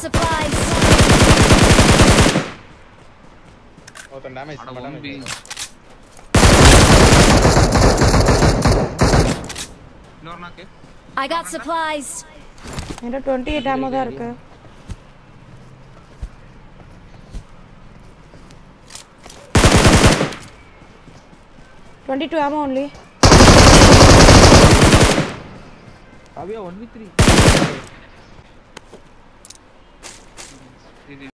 supplies. Oh, the damage. I got supplies. मेरा 28 ammo தான் இருக்கு. $22 ammo only. Abhi 1v3.